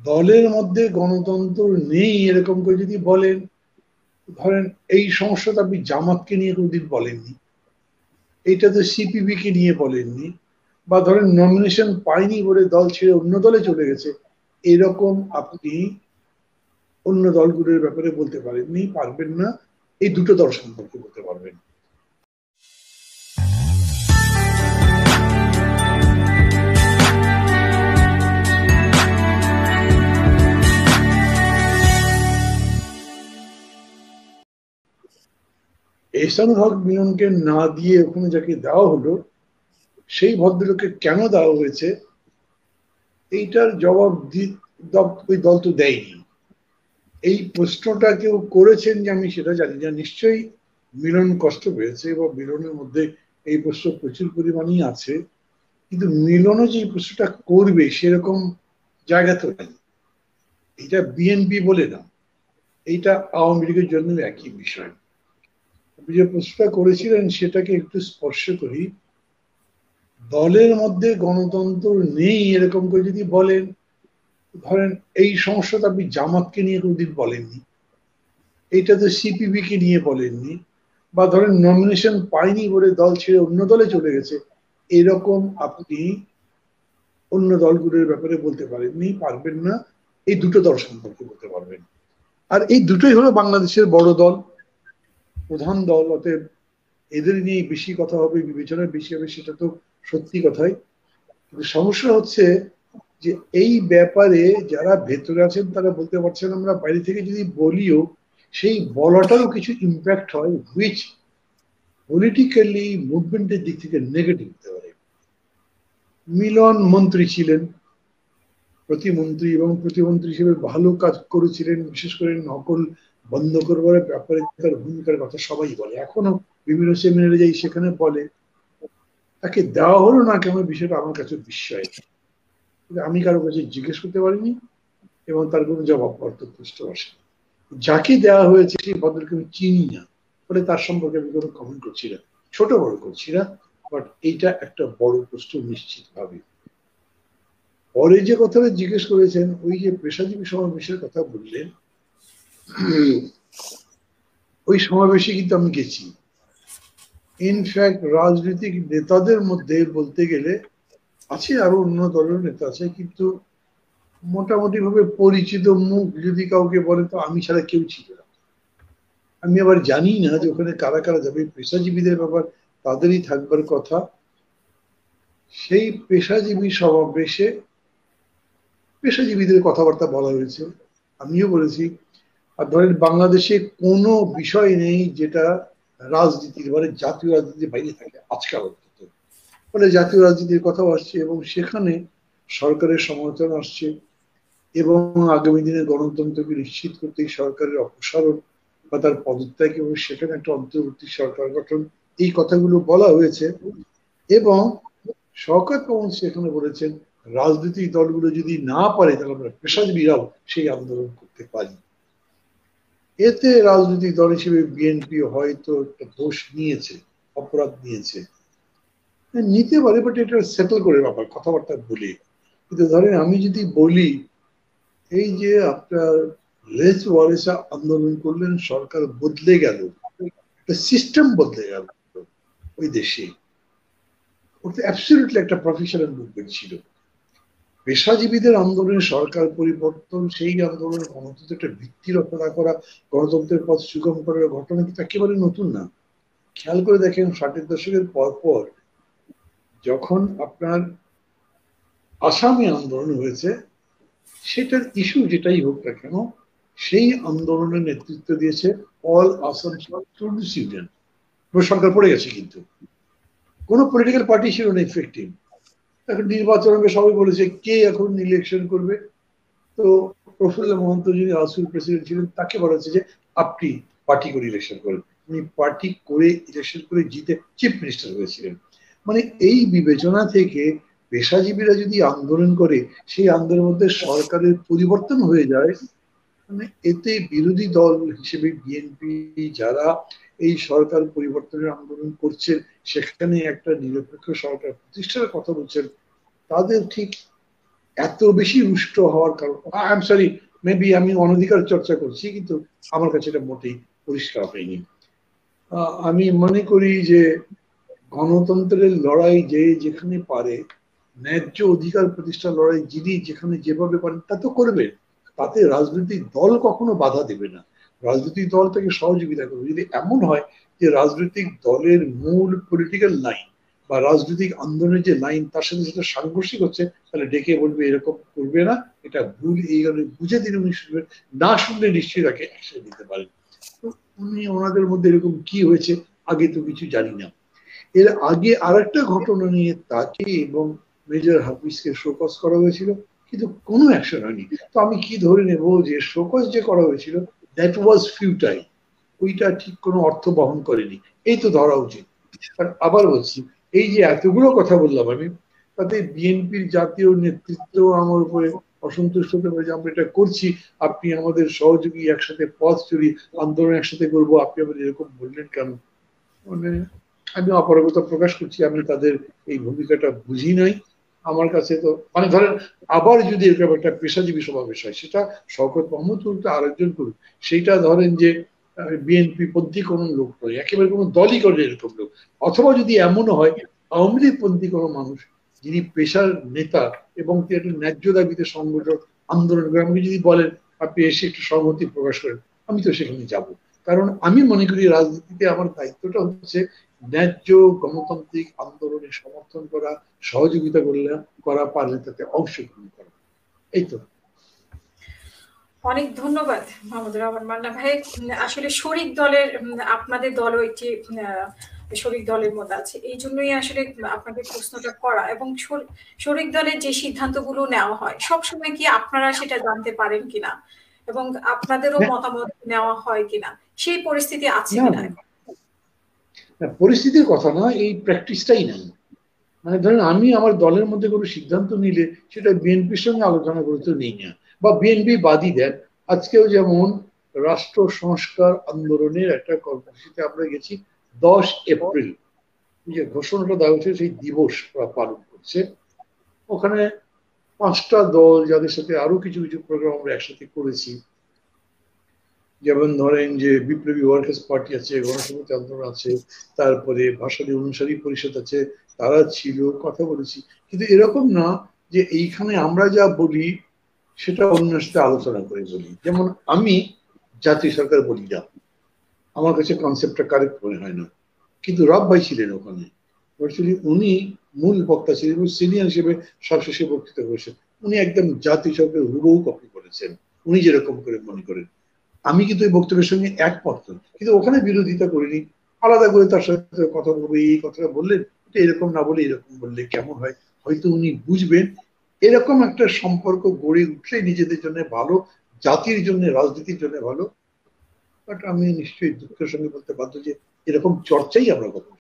দলের মধ্যে গণতন্ত্র নেই এরকম করে যদি বলেন, ধরেন এই সমস্যাটা আপনি জামাতকে নিয়ে কোনদিন বলেননি, এইটা তো সিপিবি কে নিয়ে বলেননি, বা ধরেন নমিনেশন পায়নি বলে দল ছেড়ে অন্য দলে চলে গেছে, এরকম আপনি অন্য দলগুলোর ব্যাপারে বলতে পারেননি, পারবেন না। এই দুটো দল সম্পর্কে বলতে পারবেন। এহসানুল হক মিলনকে না দিয়ে ওখানে যাকে দেওয়া হলো, সেই ভদ্রলোককে কেন দেওয়া হয়েছে এইটার জবাব ওই দল তো দেয়নি। এই প্রশ্নটা কেউ করেছেন যে আমি সেটা জানি না, নিশ্চয়ই মিলন কষ্ট পেয়েছে এবং মিলনের মধ্যে এই প্রশ্ন প্রচুর পরিমাণেই আছে, কিন্তু মিলনও যে এই প্রশ্নটা করবে সেরকম জায়গা তো নেই। এটা বিএনপি বলে না, এইটা আওয়ামী লীগের জন্য একই বিষয়। আপনি যে প্রশ্নটা করেছিলেন সেটাকে একটু স্পর্শ করি। দলের মধ্যে গণতন্ত্র নেই এরকম করে যদি বলেন, ধরেন এই সমস্যাটা আপনি জামাতকে নিয়ে কোনদিন বলেননি, এইটা তো সিপিবি কে নিয়ে বলেননি, বা ধরেন নমিনেশন পায়নি বলে দল ছেড়ে অন্য দলে চলে গেছে, এরকম আপনি অন্য দলগুলোর ব্যাপারে বলতে পারেননি, পারবেন না। এই দুটো দল সম্পর্কে বলতে পারবেন। আর এই দুটোই হলো বাংলাদেশের বড় দল, প্রধান দল, অতএব এদের নিয়ে বেশি কথা হবে, বিবেচনা বেশি হবে, সেটা তো সত্যি কথাই। কিন্তু সমস্যা হচ্ছে যে এই ব্যাপারে যারা ভেতরে আছেন তারা বলতে পারছেন, আমরা বাইরে থেকে যদি বলিও সেই বলাটারও কিছু ইম্প্যাক্ট হয়, হুইচ পলিটিক্যালি মুভমেন্টের দিক থেকে নেগেটিভ হতে পারে। মিলন মন্ত্রী ছিলেন, প্রতিমন্ত্রী, এবং প্রতিমন্ত্রী হিসেবে ভালো কাজ করেছিলেন, বিশেষ করে নকল বন্ধ করবার ব্যাপারে তার ভূমিকার কথা সবাই বলে, এখনো বিভিন্ন সেমিনারে যাই সেখানে বলে। তাকে দেওয়া হলো না কেন বিষয়টা আমার কাছে বিস্ময়, আমি কারো কাছে জিজ্ঞেস করতে পারিনি এবং তার কোনো জবাব প্রশ্ন আসে। যাকে দেওয়া হয়েছে সেই ভদ্রকে আমি চিনি না, ফলে তার সম্পর্কে আমি কোনো কমেন্ট করছি না, ছোট বড় করছি না। বাট এইটা একটা বড় প্রশ্ন নিশ্চিত ভাবে। পরে যে কথাটা জিজ্ঞেস করেছেন, ওই যে পেশাজীবী সমাবেশের কথা বললেন, ওই সমাবেশে কিন্তু আমি গেছি। ইনফ্যাক্ট রাজনৈতিক নেতাদের মধ্যে বলতে গেলে আছে, আরো অন্য দলের নেতা আছে, কিন্তু মোটামুটি ভাবে পরিচিত মুখ যদি কাউকে বলে তো আমি ছাড়া কেউ ছিল না। আমি আবার জানি না যে ওখানে কারা কারা যাবে, পেশাজীবীদের ব্যাপার তাদেরই থাকবার কথা। সেই পেশাজীবী সমাবেশে পেশাজীবীদের কথাবার্তা বলা হয়েছে, আমিও বলেছি। আর ধরেন বাংলাদেশে কোনো বিষয় নেই যেটা রাজনীতির মানে জাতীয় রাজনীতির বাইরে থাকে আজকাল অন্তত, ফলে জাতীয় রাজনীতির কথাও আসছে এবং সেখানে সরকারের সমালোচনা আসছে এবং আগামী দিনে গণতন্ত্রকে নিশ্চিত করতে সরকারের অপসারণ বা তার পদত্যাগ এবং সেখানে একটা অন্তর্বর্তী সরকার গঠন, এই কথাগুলো বলা হয়েছে। এবং শওকত সেখানে বলেছেন রাজনৈতিক দলগুলো যদি না পারে তাহলে আমরা পেশাজীবীরাও সেই আন্দোলন করতে পারি। এতে রাজনৈতিক দল হিসেবে বিএনপি হয়তো একটা দোষ নিয়েছে, অপরাধ নিয়েছে, নিতে পারে, বাট এটা সেটেল করে ব্যাপার কথাবার্তা বলে। কিন্তু ধরেন আমি যদি বলি এই যে আপনার লেস ওয়ারেসা আন্দোলন করলেন, সরকার বদলে গেল, একটা সিস্টেম বদলে গেল ওই দেশে, ওটা অ্যাবসলিউটলি একটা প্রফেশনাল মুভমেন্ট ছিল। পেশাজীবীদের আন্দোলনে সরকার পরিবর্তন, সেই আন্দোলনের গণতন্ত্রের একটা ভিত্তি রচনা করা, গণতন্ত্রের পথ সুগম করার ঘটনা কিন্তু একেবারে নতুন না। খেয়াল করে দেখেন 60-এর দশকের পর পর যখন আপনার আসামে আন্দোলন হয়েছে, সেটার ইস্যু যেটাই হোক না কেন, সেই আন্দোলনের নেতৃত্ব দিয়েছে অল আসাম স্টুডেন্টস ইউনিয়ন। সরকার পড়ে গেছে কিন্তু কোন পলিটিক্যাল পার্টি ছিল না ইফেক্টিভ। এখন নির্বাচন হবে, সবাই বলেছে কে এখন ইলেকশন করবে, তো প্রফুল্ল মহন্ত যিনি আসুর প্রেসিডেন্ট ছিলেন তাকে বলা হচ্ছে যে আপনি পার্টি করে ইলেকশন করেন। উনি পার্টি করে ইলেকশন করে জিতে চিফ মিনিস্টার হয়েছিলেন। মানে এই বিবেচনা থেকে পেশাজীবীরা যদি আন্দোলন করে, সেই আন্দোলনের মধ্যে সরকারের পরিবর্তন হয়ে যায়, মানে এতে বিরোধী দল হিসেবে বিএনপি যারা এই সরকার পরিবর্তনের আন্দোলন করছেন, সেখানে একটা নিরপেক্ষ সরকার প্রতিষ্ঠার কথা বলছেন, তাদের ঠিক এত বেশি রুষ্ট হওয়ার কারণ, আই এম সরি, মেবি আমি অনধিকার চর্চা করছি, কিন্তু আমার কাছে এটা মোটেই পরিষ্কার হয়নি। আমি মনে করি যে গণতন্ত্রের লড়াই যে যেখানে পারে, ন্যায্য অধিকার প্রতিষ্ঠার লড়াই যিনি যেখানে যেভাবে পারেন তা তো করবেন, তাতে রাজনৈতিক দল কখনো বাধা দেবে না, রাজনৈতিক দল তাকে সহযোগিতা করবে। যদি এমন হয় যে রাজনৈতিক দলের মূল পলিটিক্যাল লাইন বা রাজনৈতিক আন্দোলনের যে লাইন তার সাথে যেটা সাংঘর্ষিক হচ্ছে, তাহলে ডেকে বলবে এরকম করবে না, এটা ভুল, এই কারণে বুঝে তিনি উনি শুনবেন, না শুনলে নিশ্চয়ই তাকে অ্যাকশন নিতে পারেন। তো উনি ওনাদের মধ্যে এরকম কি হয়েছে আগে তো কিছু জানি না। এর আগে আরেকটা ঘটনা নিয়ে তাকে এবং মেজর হাফিজকে শোকজ করা হয়েছিল, কিন্তু কোনো অ্যাকশন হয়নি। তো আমি কি ধরে নেব যে শোকজ যে করা হয়েছিল দ্যাট ওয়াজ ফিউটাইল, ওইটা ঠিক কোনো অর্থ বহন করেনি, এই তো ধরা উচিত। আর আবার বলছি, এই যে এতগুলো কথা বললাম আমি, তাতে বিএনপির জাতীয় নেতৃত্ব আমার উপরে অসন্তুষ্ট হতে পারে যে আমরা এটা করছি, আপনি আমাদের সহযোগী, একসাথে পথ চলি, আন্দোলন একসাথে করবো, আপনি আমাদের এরকম বললেন কেন। মানে আমি অপারগতা প্রকাশ করছি, আমি তাদের এই ভূমিকাটা বুঝি নাই। আমার কাছে তো মানে ধরেন, আবার যদি এরকম একটা পেশাজীবী সমাবেশ হয়, সেটা শওকত মাহমুদ করুক, আরেকজন করুক, সেইটা ধরেন যে বিএনপি পন্থী কোন লোক নয়, একেবারে কোনো দলই করে এরকম লোক, অথবা যদি এমনও হয় আওয়ামী লীগ পন্থী কোনো মানুষ যিনি পেশার নেতা এবং তিনি একটা ন্যায্য দাবিতে সংগঠন আন্দোলন করে, আমাকে যদি বলেন আপনি এসে একটু সংহতি প্রকাশ করেন, আমি তো সেখানে যাব। কারণ আমি মনে করি রাজনীতিতে আমার দায়িত্বটা হচ্ছে ন্যায্য গণতান্ত্রিক আন্দোলনে সমর্থন করা, সহযোগিতা করা পারলে তাতে অংশগ্রহণ করা, এই তো। অনেক ধন্যবাদ মোহাম্মদ রহমান মান্না ভাই। আসলে শরিক দলের আপনাদের দলও একটি শরিক দলের মধ্যে আছে, এই জন্যই আসলে আপনাকে প্রশ্নটা করা। এবং শরিক দলের যে সিদ্ধান্তগুলো নেওয়া হয় সবসময় কি আপনারা সেটা জানতে পারেন কিনা এবং আপনাদেরও মতামত নেওয়া হয় কিনা, সেই পরিস্থিতি আছে না কিনা? না, পরিস্থিতির কথা না, এই প্র্যাকটিসটাই নাই। মানে ধরেন আমি আমার দলের মধ্যে কোনো সিদ্ধান্ত নিলে সেটা বিএনপির সঙ্গে আলোচনা করে তো নেই না, বা বিএনপি বাদই দেন। আজকেও যেমন রাষ্ট্র সংস্কার আন্দোলনের একটা কর্মসূচিতে আমরা গেছি 10 এপ্রিল, যে ঘোষণাটা দেওয়া হয়েছে সেই দিবস ওরা পালন করছে। ওখানে 5টা দল, যাদের সাথে আরো কিছু কিছু প্রোগ্রাম আমরা একসাথে করেছি, যেমন ধরেন যে বিপ্লবী ওয়ার্কার্স পার্টি আছে, গণসংহতি আন্দোলন আছে, তারপরে ভাষালী অনুসারী পরিষদ আছে, তারা ছিল, কথা বলেছি। কিন্তু এরকম না যে এইখানে আমরা যা বলি সেটা অন্যের সাথে আলোচনা করে বলি। যেমন আমি জাতীয় সরকার বলি না, আমার কাছে কনসেপ্টটা কারেক্ট মনে হয় না, কিন্তু রব ভাই ছিলেন ওখানে, ভার্চুয়ালি উনি মূল বক্তা ছিলেন এবং সিনিয়র হিসেবে সবশেষে বক্তৃতা করেছেন। উনি একদম জাতীয় সরকারের হুবহু কপি করেছেন, উনি যেরকম করে মনে করেন। আমি কিন্তু এই বক্তব্যের সঙ্গে একমত নই, কিন্তু ওখানে বিরোধিতা করিনি, আলাদা করে তার সাথে কথা বলবো, এই কথাটা বললেন, এটা এরকম না বলে এরকম বললে কেমন হয়, হয়তো উনি বুঝবেন। এরকম একটা সম্পর্ক গড়ে উঠলে নিজেদের জন্য ভালো, জাতির জন্য, রাজনীতির জন্য ভালো। বাট আমি নিশ্চয়ই দুঃখের সঙ্গে বলতে বাধ্য যে এরকম চর্চাই আমরা কখনো